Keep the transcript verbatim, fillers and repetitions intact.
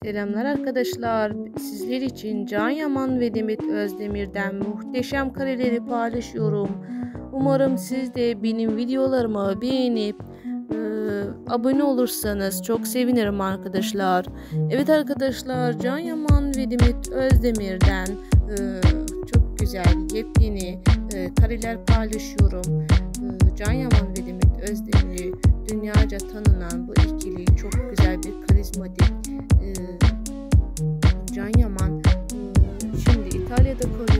Selamlar arkadaşlar. Sizler için Can Yaman ve Demet Özdemir'den muhteşem kareleri paylaşıyorum. Umarım siz de benim videolarımı beğenip e, abone olursanız çok sevinirim arkadaşlar. Evet arkadaşlar, Can Yaman ve Demet Özdemir'den e, çok güzel yepyeni e, kareler paylaşıyorum. E, Can Yaman ve Demet Özdemir dünyaca tanınan bu ikili çok güzel bir karizmatik. Can Yaman şimdi İtalya'da kalıyor.